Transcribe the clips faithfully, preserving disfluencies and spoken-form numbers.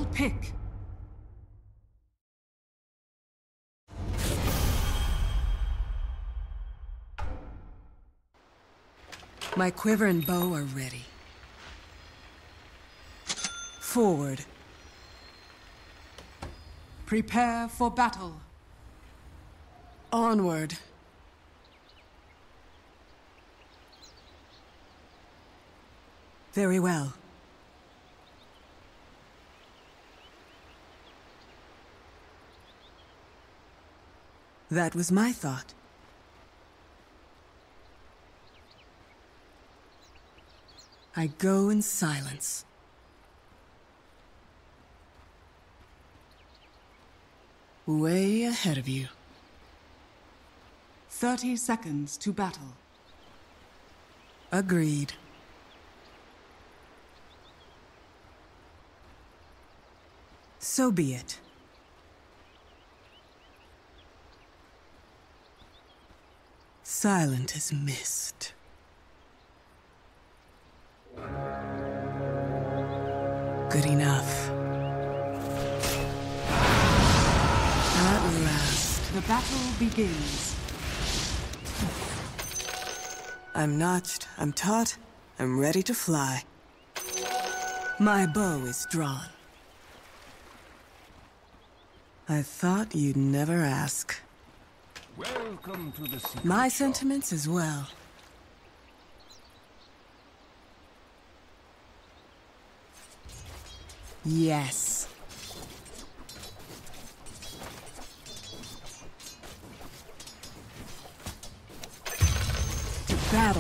Double pick. My quiver and bow are ready. Forward. Prepare for battle. Onward. Very well. That was my thought. I go in silence. Way ahead of you. Thirty seconds to battle. Agreed. So be it. Silent as mist. Good enough. At last. The battle begins. I'm notched, I'm taut, I'm ready to fly. My bow is drawn. I thought you'd never ask. Welcome to the secret My shop. sentiments as well. Yes. To battle.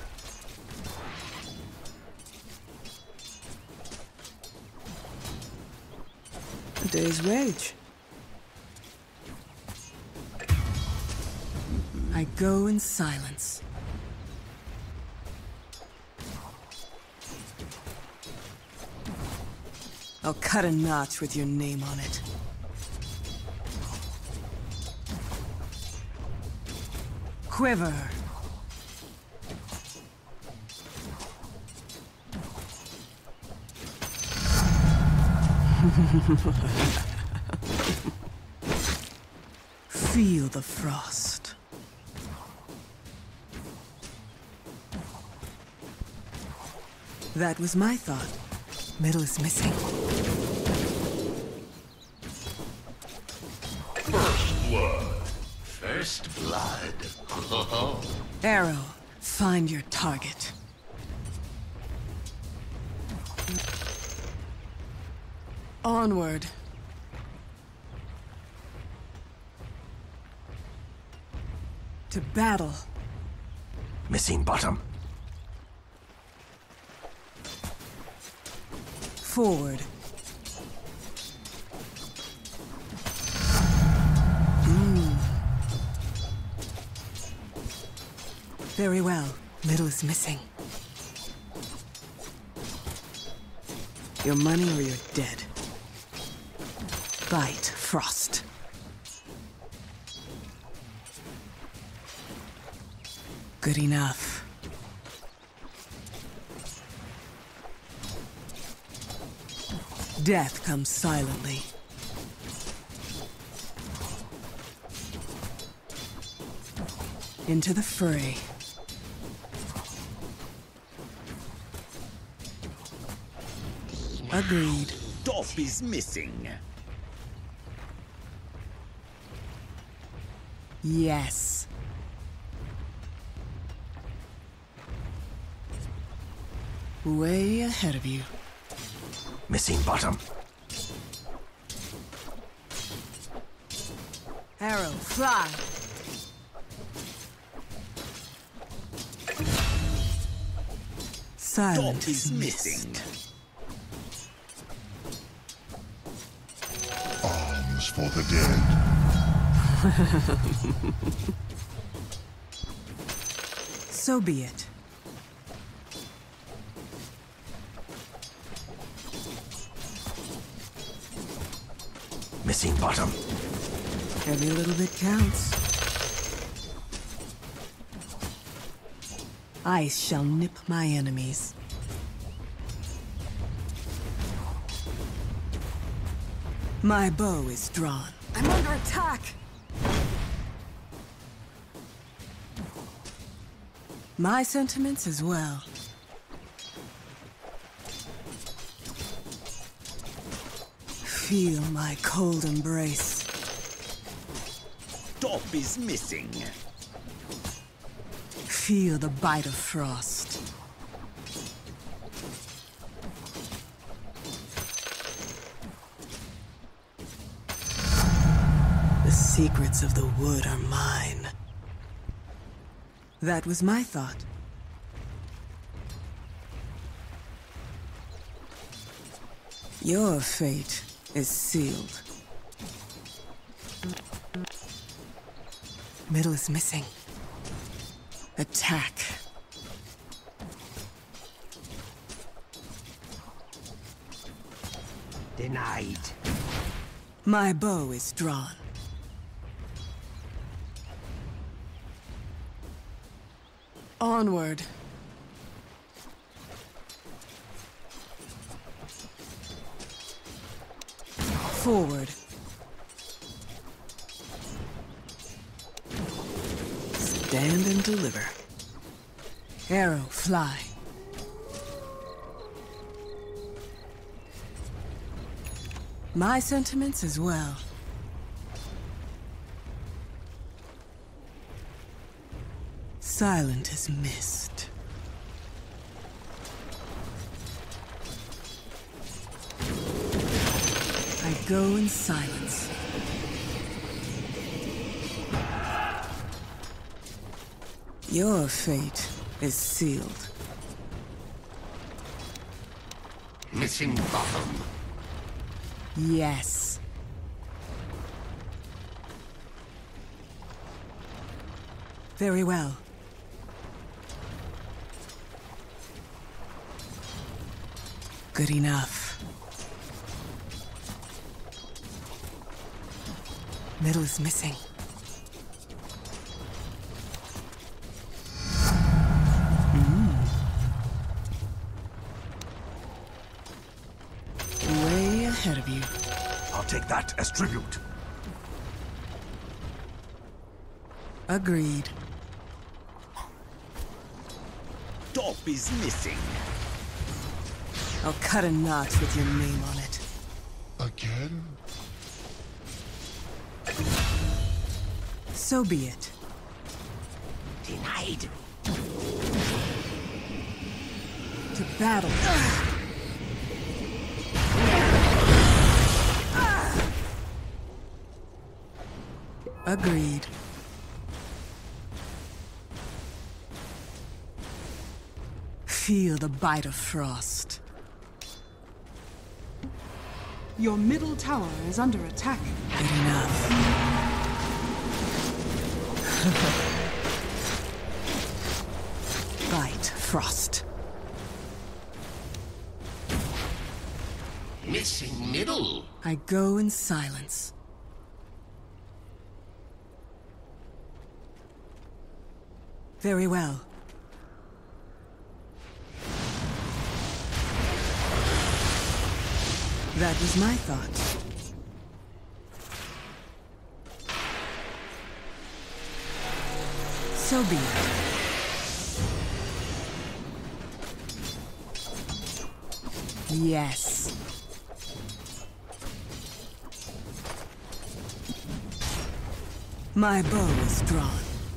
A day's wage. I go in silence. I'll cut a notch with your name on it. Quiver. Feel the frost. That was my thought. Middle is missing. First blood. First blood. Arrow, find your target. Onward. To battle. Missing bottom. Forward. Mm. Very well. Middle is missing. Your money or you're dead. Bite, Frost. Good enough. Death comes silently. Into the fray. Agreed. Top is missing. Yes. Way ahead of you. Missing bottom. Arrow, fly! Silent Top is as missing. mist. Arms for the dead. So be it. Missing bottom. Every little bit counts. Ice shall nip my enemies. My bow is drawn. I'm under attack! My sentiments as well. Feel my cold embrace. Top is missing. Feel the bite of frost. The secrets of the wood are mine. That was my thought. Your fate is sealed. Middle is missing. Attack. Denied. My bow is drawn. Onward. Forward. Stand and deliver. Arrow, fly. My sentiments as well. Silent as mist. I go in silence. Your fate is sealed. Missing bottom. Yes. Very well. Good enough. Middle is missing. Mm. Way ahead of you. I'll take that as tribute. Agreed. Top is missing. I'll cut a notch with your name on it. Again? So be it. Denied. To battle. Agreed. Feel the bite of frost. Your middle tower is under attack. Good enough. Bite, frost. Missing middle. I go in silence. Very well. That was my thought. So be it. Yes. My bow is drawn.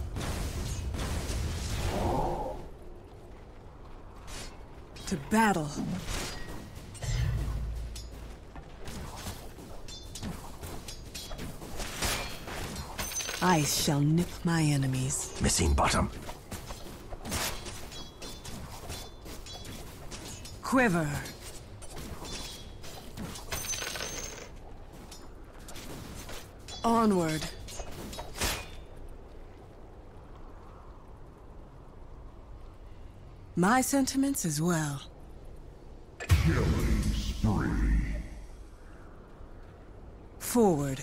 To battle. I shall nip my enemies. Missing bottom. Quiver. Onward. My sentiments as well. Killing spree. Forward.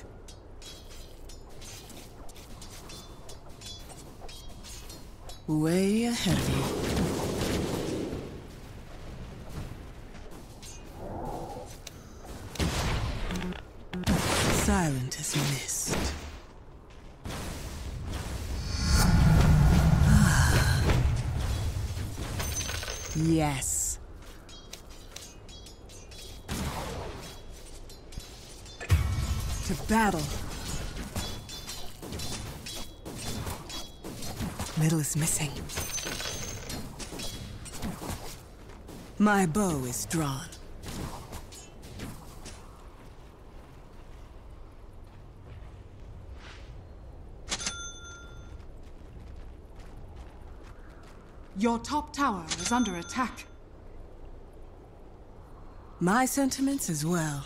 Way ahead of you. is mist. Yes. To battle. Middle is missing. My bow is drawn. Your top tower is under attack. My sentiments as well.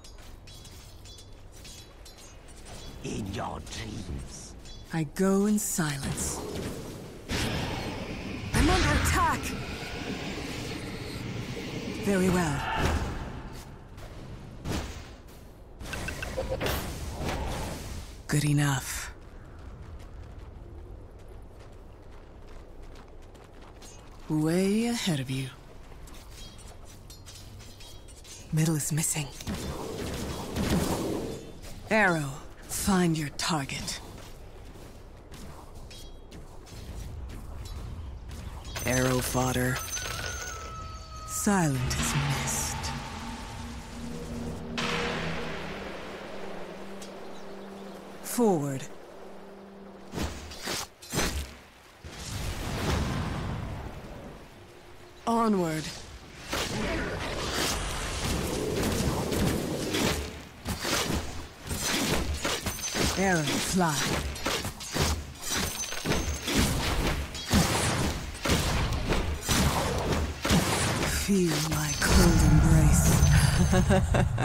In your dreams. I go in silence. I'm under attack! Very well. Good enough. Way ahead of you. Middle is missing. Arrow, find your target. Arrow fodder. Silent as mist. Forward. Onward. Arrow, fly. Feel my cold embrace.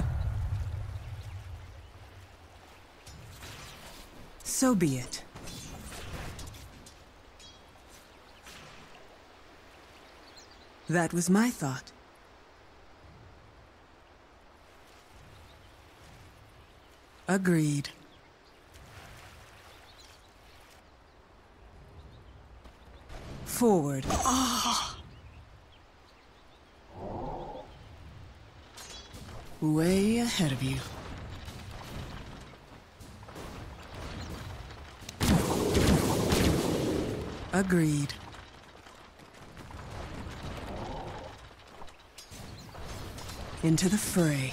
So be it. That was my thought. Agreed. Forward. Oh. Way ahead of you. Agreed. Into the fray.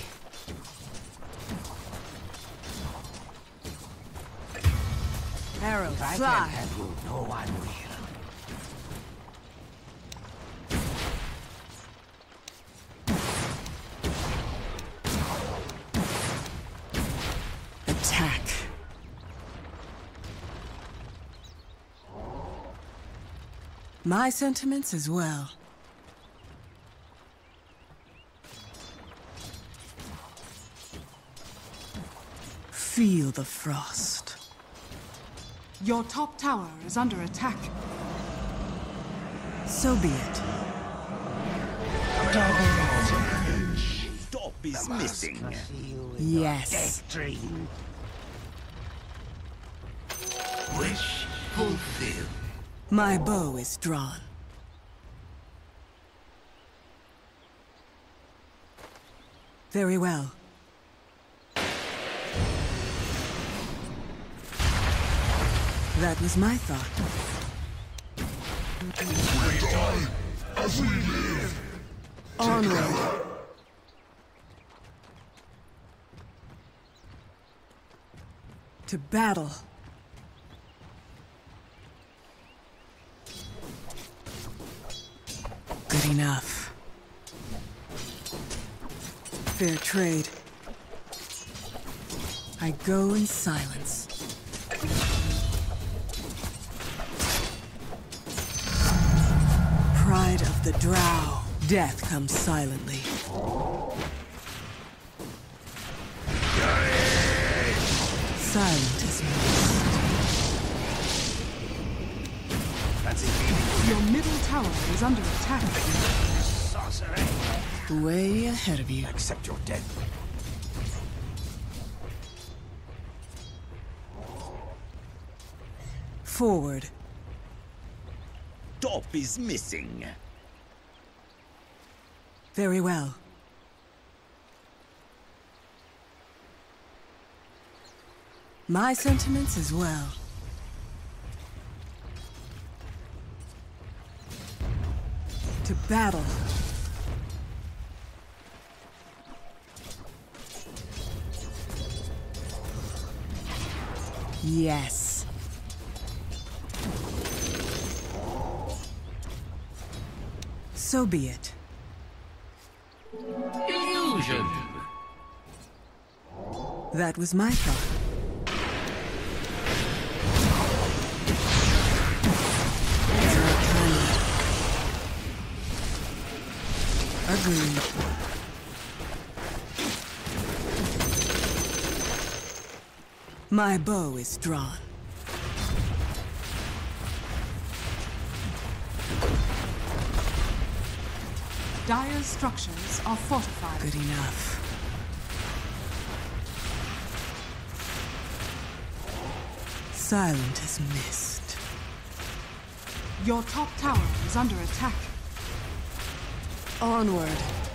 Arrow, I fly. can have you, no one will. Attack. My sentiments as well. Feel the frost. Your top tower is under attack. So be it. Top is missing. Yes. Death dream. Wish fulfilled. My bow is drawn. Very well. That was my thought. We die as we live. Onward. To battle. Good enough. Fair trade. I go in silence. Pride of the Drow. Death comes silently. Silent as mist. Your middle tower is under attack. Sorcery. Way ahead of you. Accept your death. Forward. Top is missing. Very well. My sentiments as well. To battle. Yes. So be it. Illusion. That was my thought. Agreed. My bow is drawn. Dire's structures are fortified. Good enough. Silent as mist. Your top tower is under attack. Onward.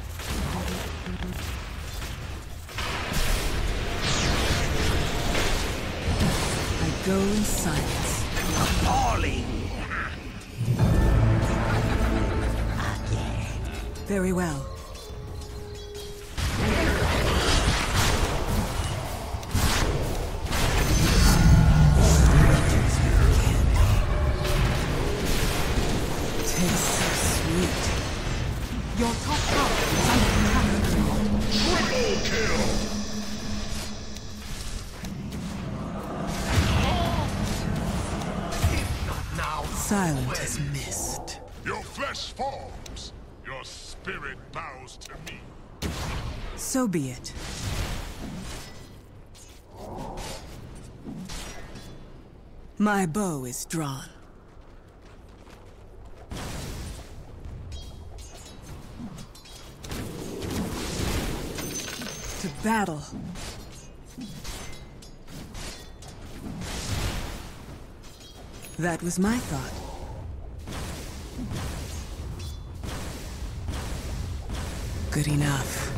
I go in silence. Appalling. Very well. Tastes so sweet. Your top tower is under attack. Triple kill! Silent as mist. Your flesh falls. Your spirit bows to me. So be it. My bow is drawn. To battle. That was my thought. Good enough.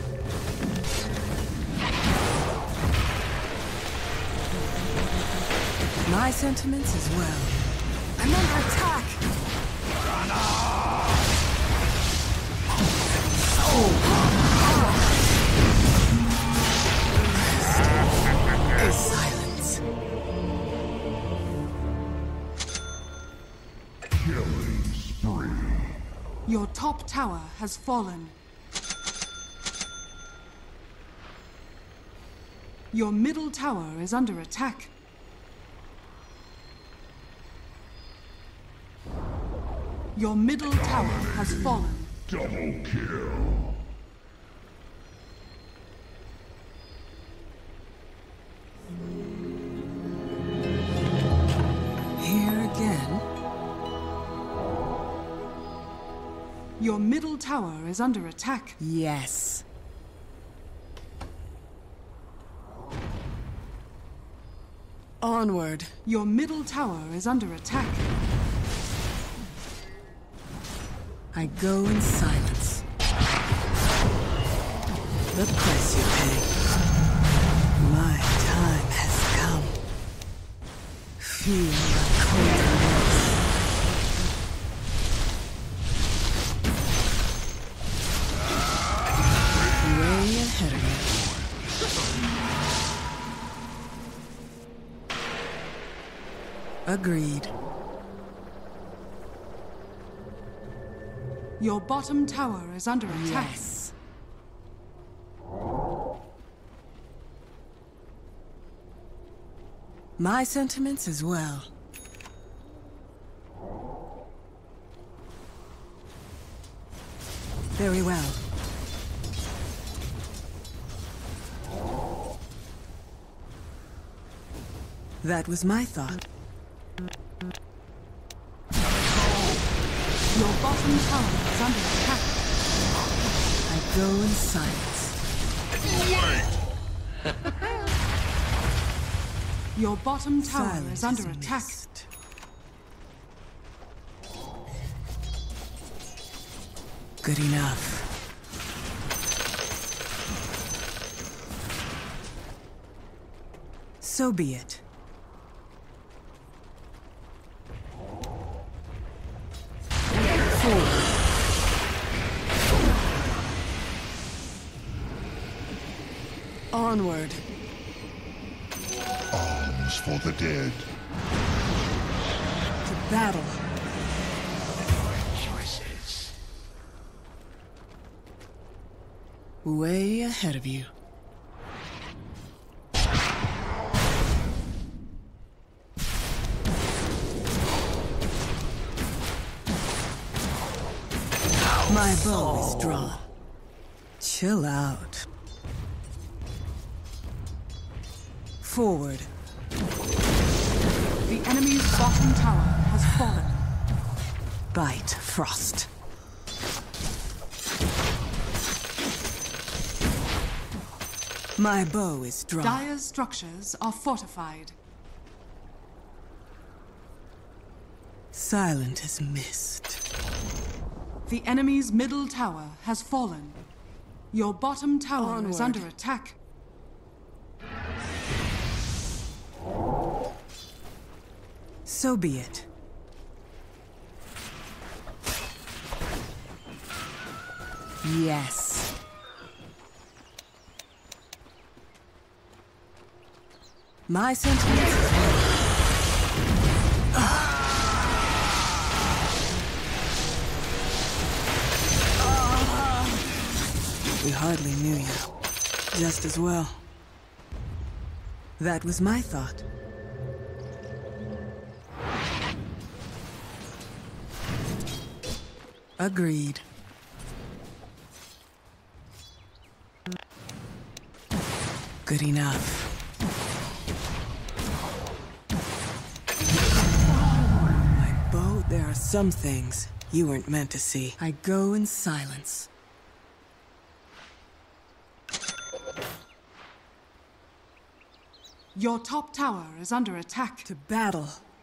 My sentiments as well. I'm under attack! Is silence. Killing spree. Your top tower has fallen. Your middle tower is under attack. Your middle tower has fallen. Double kill. Here again. Your middle tower is under attack. Yes. Onward. Your middle tower is under attack. I go in silence. The price you pay. My time has come. Feel the cold embrace. Way ahead of me. Agreed. Your bottom tower is under attack. Yes. My sentiments as well. Very well. That was my thought. Your bottom tower is under attack. I go in silence. Your bottom tower Silence is under as attack. mist. Good enough. So be it. Forward. Onward. Arms for the dead. To battle. Choices. Way ahead of you. My bow is drawn. Chill out. Forward. The enemy's bottom tower has fallen. Bite, Frost. My bow is drawn. Dire's structures are fortified. Silent as mist. The enemy's middle tower has fallen. Your bottom tower Onward. is under attack. So be it. Yes. My sentiments is We hardly knew you. Just as well. That was my thought. Agreed. Good enough. My bow, there are some things you weren't meant to see. I go in silence. Your top tower is under attack. To battle.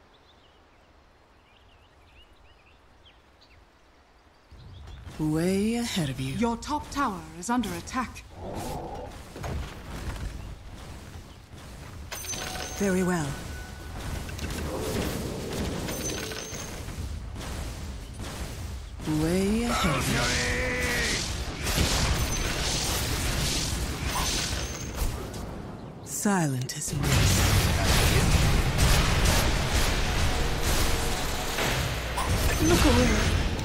Way ahead of you. Your top tower is under attack. Very well. Way ahead of you. Silent as mist. Look away.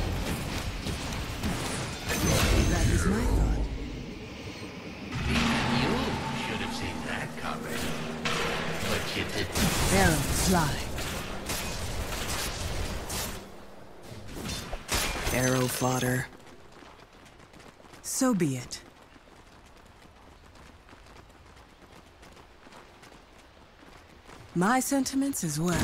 That is my thought. You should have seen that coming. But you didn't. Arrow fly. Arrow fodder. So be it. My sentiments as well.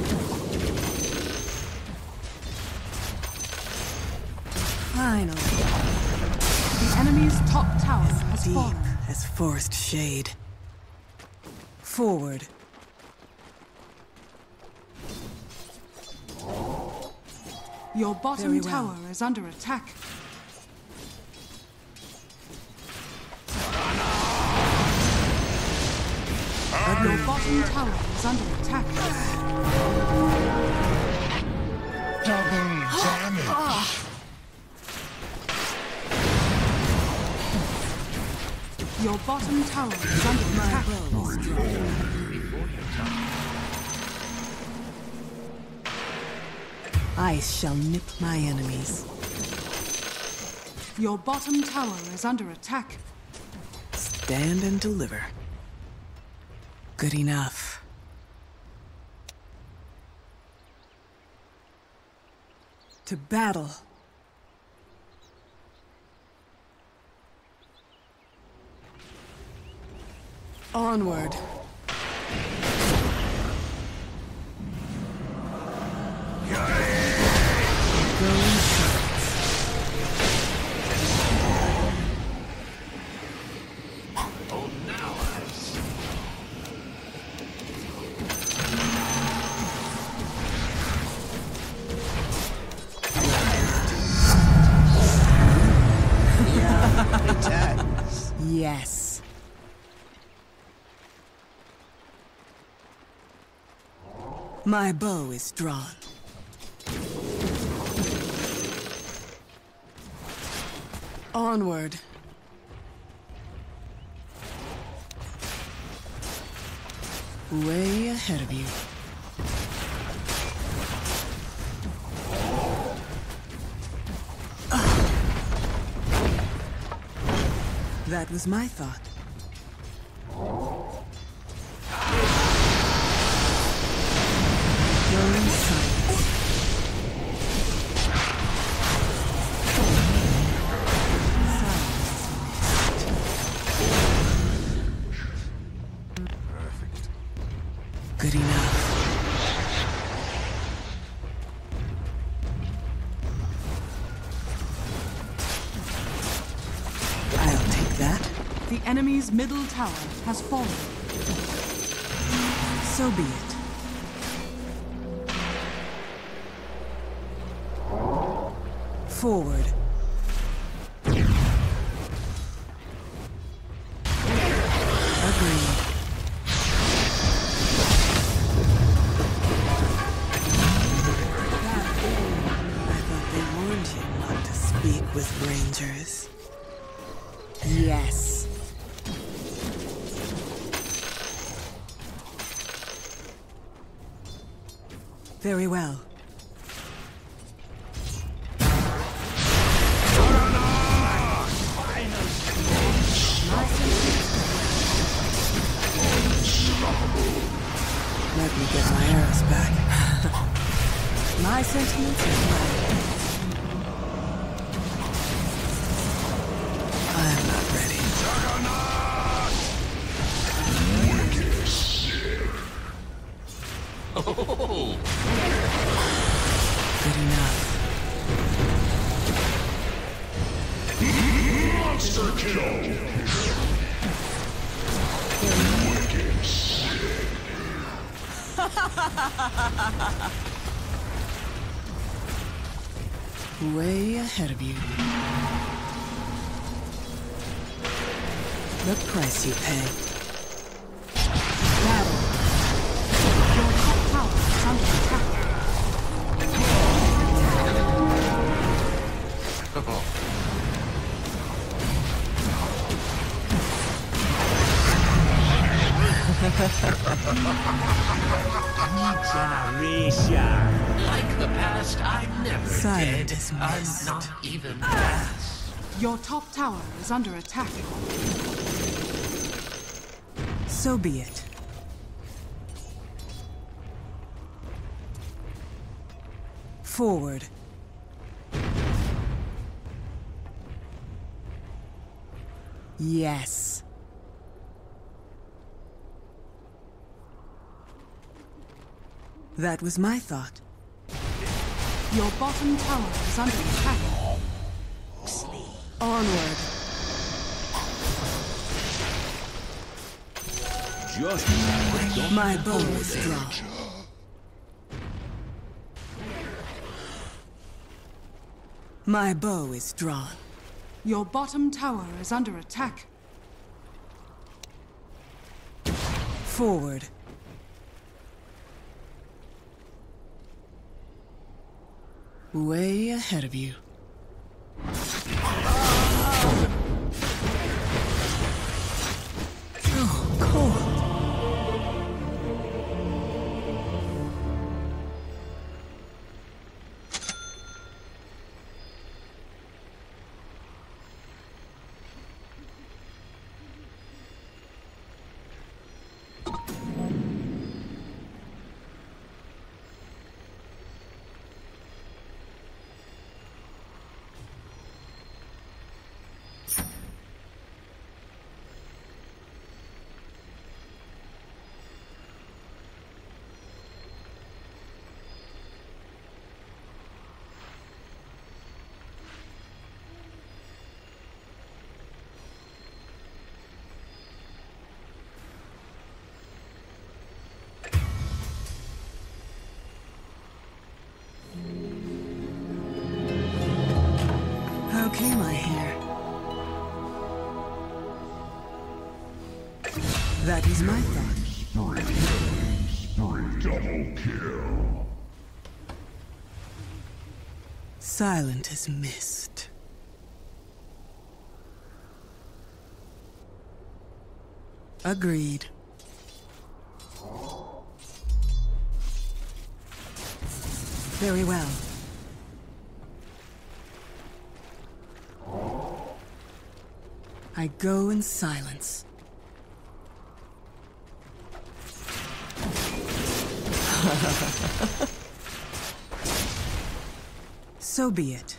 Finally. The enemy's top tower has Deep fallen. as forest shade. Forward. Your bottom Very well. tower is under attack. Your bottom tower is under attack. Double damage. Your bottom tower is under attack. Before your time. Ice shall nip my enemies. Your bottom tower is under attack. Stand and deliver. Good enough. To battle. Onward. Go in silence. Oh, now I see. Yes. My bow is drawn. Onward. Way ahead of you. That was my thought. You're in silence. Perfect. Good enough. I'll take that. The enemy's middle tower has fallen. So be it. Forward. Agreed. I thought they warned you not to speak with rangers. Yes. Very well. Let me get my arrows back. My sentiments are right. I'm not ready. Oh, Good enough. Monster kill! Wicked sick. Way ahead of you. The price you pay. Battle. Your top tower is under attack. like the past, I'm never Silent dead. is I'm missed. not even past. Your top tower is under attack. So be it. Forward. Yes. That was my thought. Your bottom tower is under attack. Onward. Just My bow is drawn. My bow is drawn. Your bottom tower is under attack. Forward. Way ahead of you. Oh, cold. How came I here? That is my thought. Double kill. Silent as mist. Agreed. Very well. I go in silence. So be it.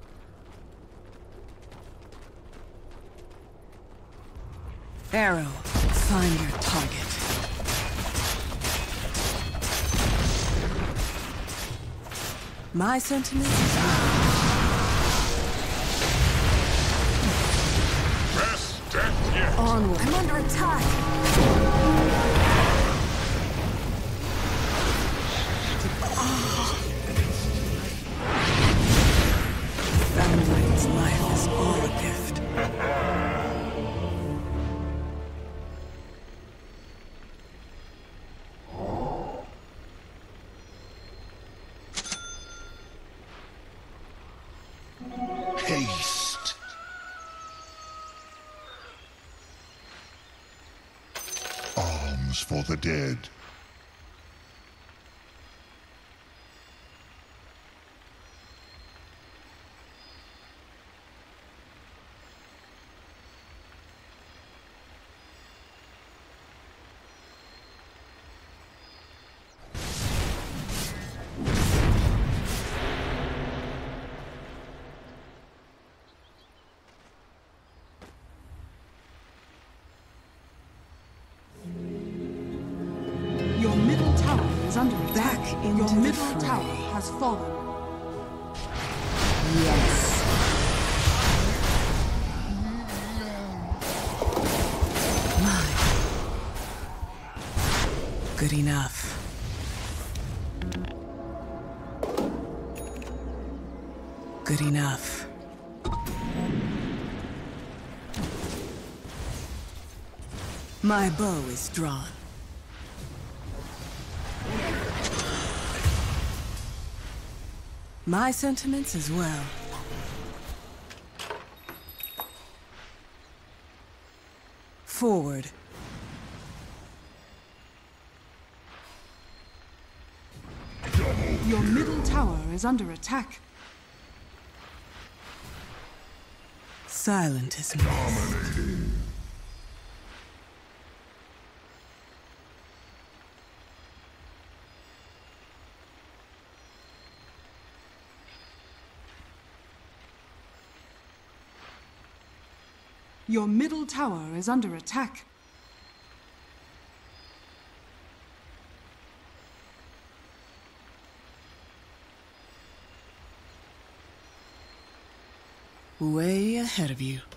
Arrow, find your target. My sentiments is Best death yet. onward. I'm under attack! Fanboy's life is all a gift. Haste. Arms for the dead. Your middle tower is under attack. Back into Your the middle fray. tower has fallen. Yes. Mine. Good enough. Good enough. My bow is drawn. My sentiments as well. Forward. Your middle tower is under attack. Silent as me. Your middle tower is under attack. Way ahead of you.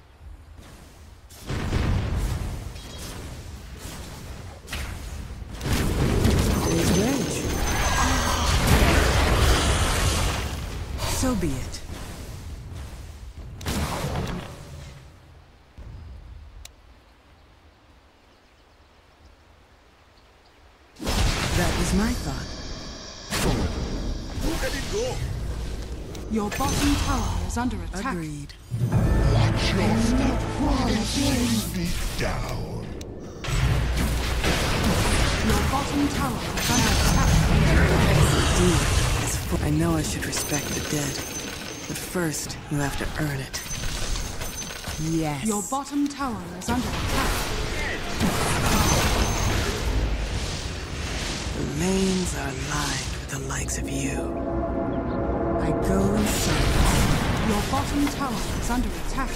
There's range. So be it. That was my thought. Let it go. Your bottom tower is under attack. Agreed. Watch your step. Six feet down. Your bottom tower is under attack. Deed is full. I know I should respect the dead, but first you have to earn it. Yes. Your bottom tower is under attack. The lanes are lined with the likes of you. I go in silence. Your bottom tower is under attack.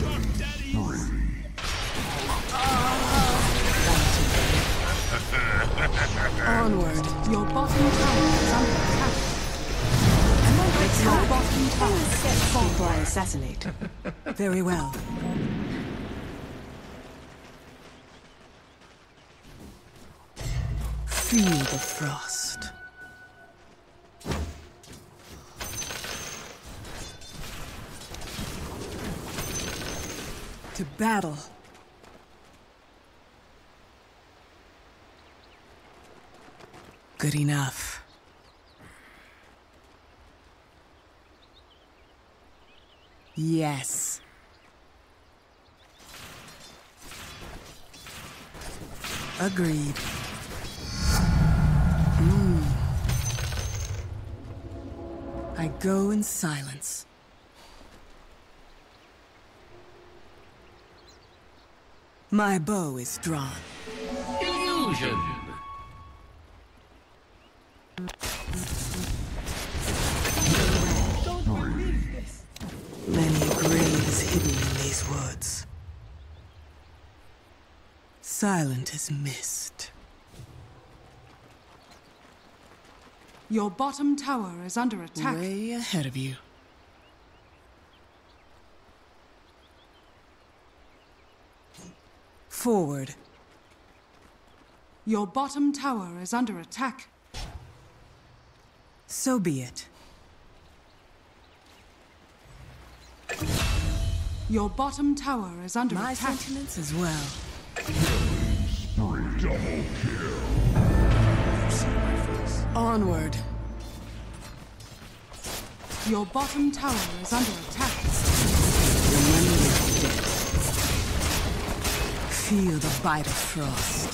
Onward. Your bottom tower is under attack. Your bottom tower is fallen. Before I assassinate. Very well. Feel the frost. To battle. Good enough. Yes. Agreed. Mm. I go in silence. My bow is drawn. Illusion. Many a grave is hidden in these woods. Silent as mist. Your bottom tower is under attack. Way ahead of you. Forward. Your bottom tower is under attack. So be it. Your bottom tower is under My attack. sentiments as well. Double kill. Onward. Your bottom tower is under attack. Remember your death. Feel the bite of frost.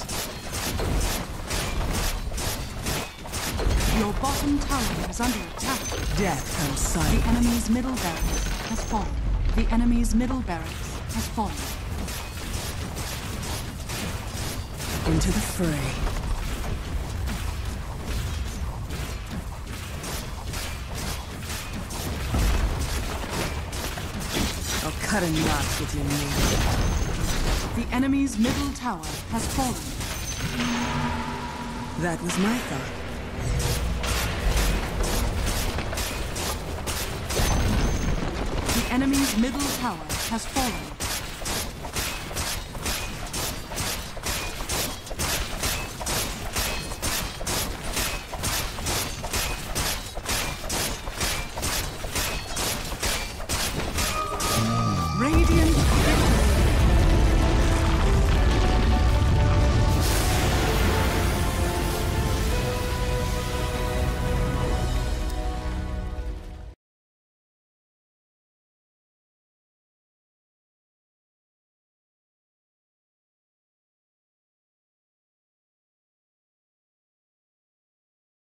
Your bottom tower is under attack. Death comes The silent. enemy's middle barracks has fallen. The enemy's middle barracks has fallen. Into the fray. I'll cut a knot with your name. The enemy's middle tower has fallen. That was my thought. The enemy's middle tower has fallen.